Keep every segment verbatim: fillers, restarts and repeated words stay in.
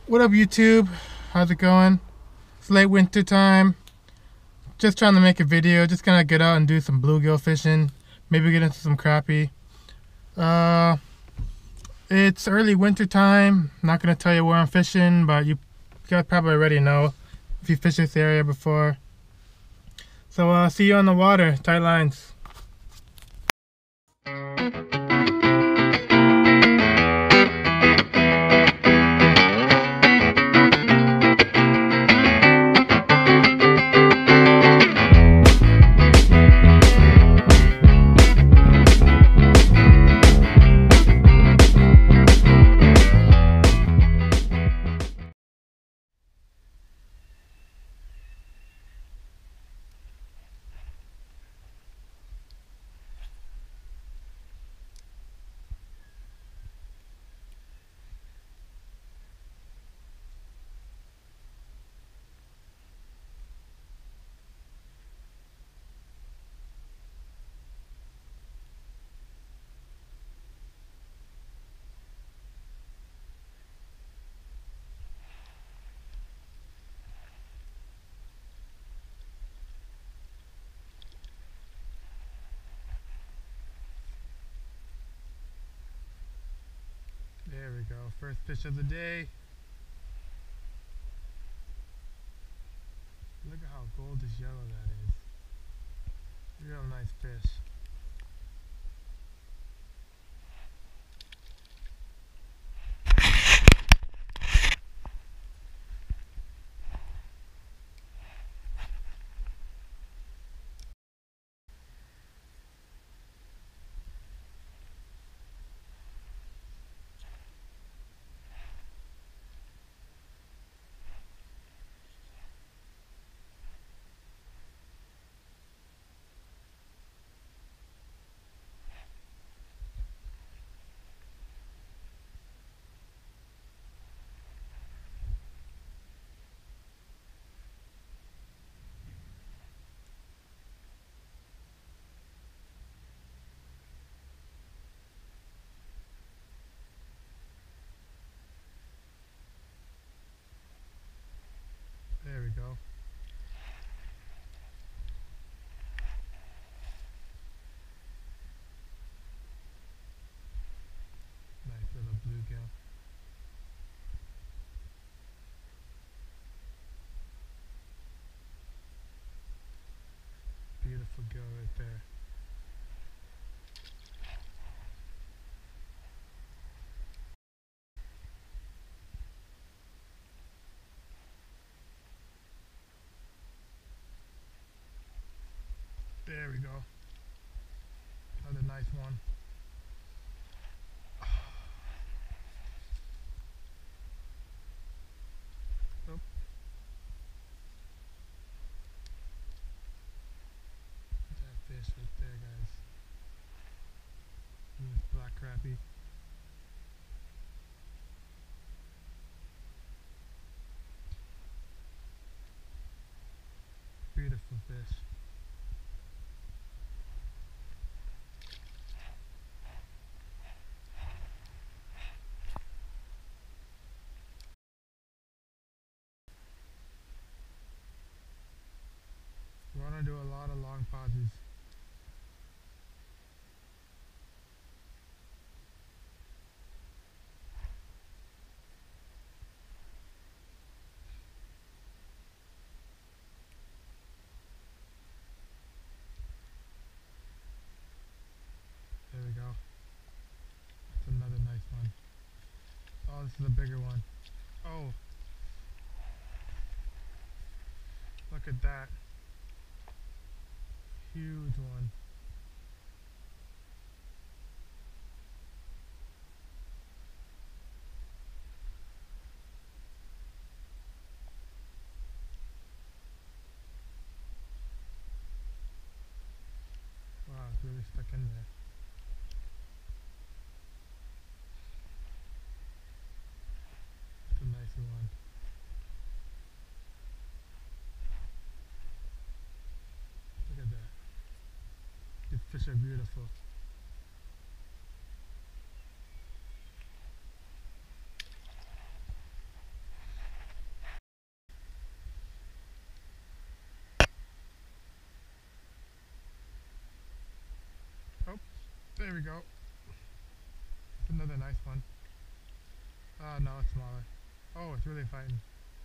What up, YouTube? How's it going? It's late winter time. Just trying to make a video. Just gonna get out and do some bluegill fishing. Maybe get into some crappie. Uh, it's early winter time. Not gonna tell you where I'm fishing, but you guys probably already know if you fished this area before. So uh, see you on the water. Tight lines. There we go, first fish of the day. Look at how goldish yellow that is. Real nice fish. There we go. Nice little bluegill. Beautiful gill right there. There we go. Another nice one. Oh. That fish right there, guys. This black crappie. Beautiful fish. We want to do a lot of long pauses. There we go. That's another nice one. Oh, this is a bigger one. Oh, look at that. Huge one. Wow, it's really stuck in there. That's a nice one. Look at that. These fish are beautiful. There we go. That's another nice one. Oh no, it's smaller. Oh, it's really fighting.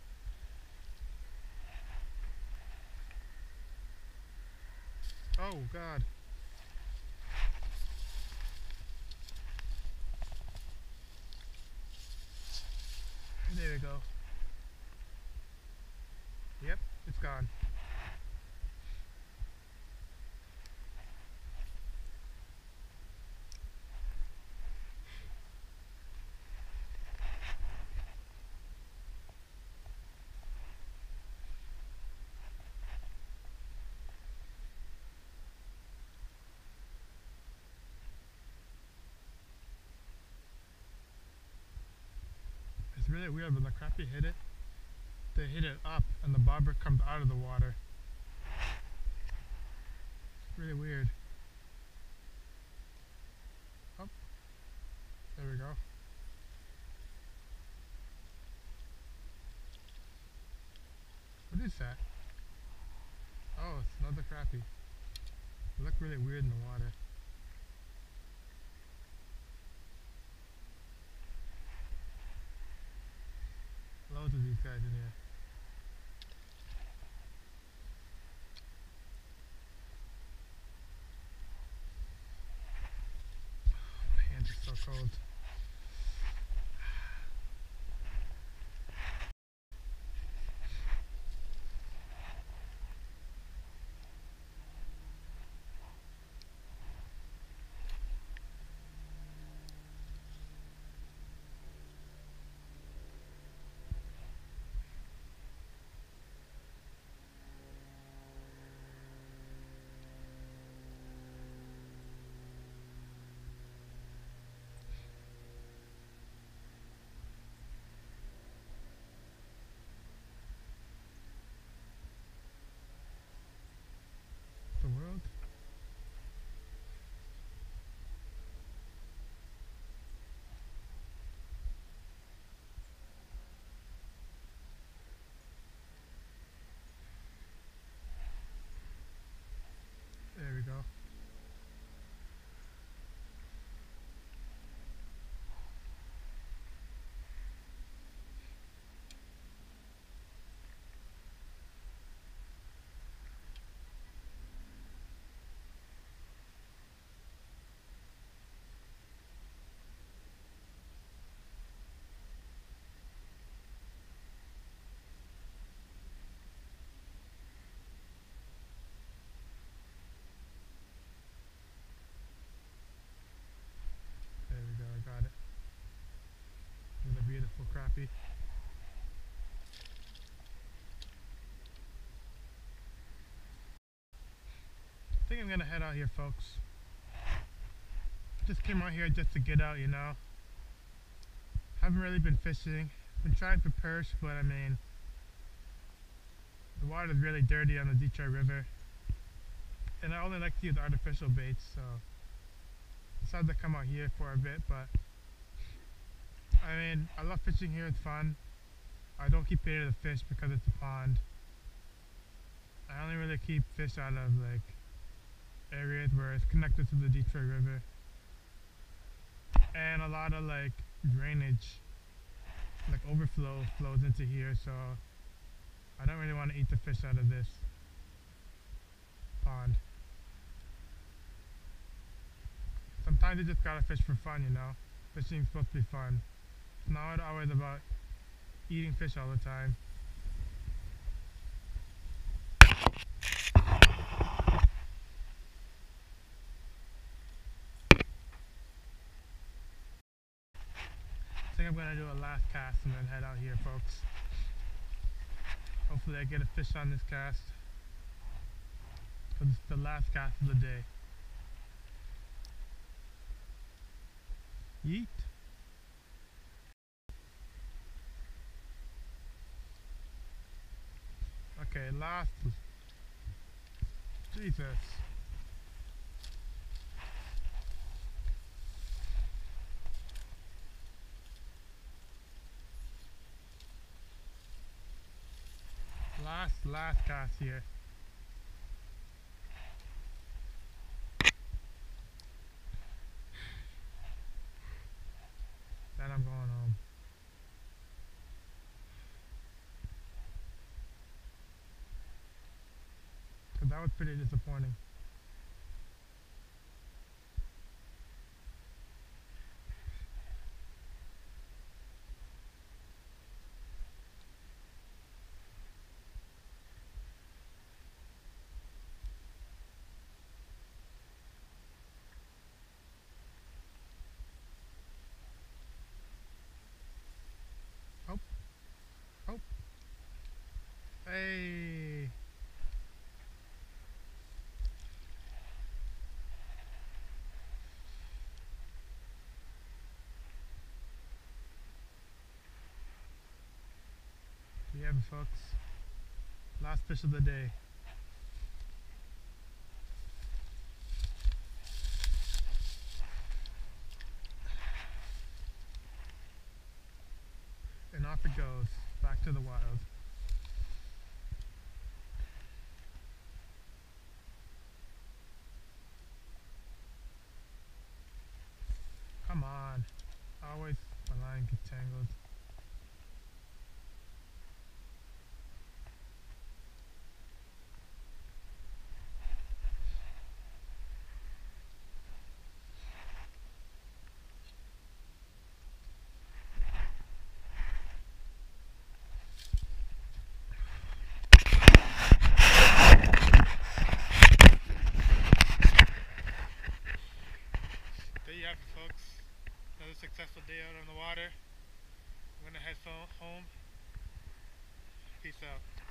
Oh god. There we go. Yep, it's gone. It's really weird when the crappie hit it. They hit it up and the bobber comes out of the water. It's really weird. Oh, there we go. What is that? Oh, it's another crappie. They look really weird in the water. Loads of these guys in here. My hands are so cold. The world? There we go. There we go, I got it. Another beautiful crappie. I think I'm gonna head out here, folks. Just came out here just to get out, you know. Haven't really been fishing. Been trying for perch, but I mean, the water's really dirty on the Detroit River. And I only like to use artificial baits, so I decided to come out here for a bit, but I mean, I love fishing here, it's fun. I don't keep baiting the fish because it's a pond. I only really keep fish out of like areas where it's connected to the Detroit River. And a lot of like drainage, like overflow flows into here, so I don't really want to eat the fish out of this pond. Sometimes you just gotta fish for fun, you know. Fishing's supposed to be fun. It's not always about eating fish all the time. I think I'm gonna do a last cast and then head out here, folks. Hopefully I get a fish on this cast, because it's the last cast of the day. Yeet. Okay, last. Jesus. Last, last cast here. I'm going home. Cause that was pretty disappointing. Oh, oh, hey. You have it, folks. Last fish of the day. And off it goes, back to the wild. Come on. Always my line gets tangled. There you have it, folks. Another successful day out on the water. I'm gonna head home. Peace out.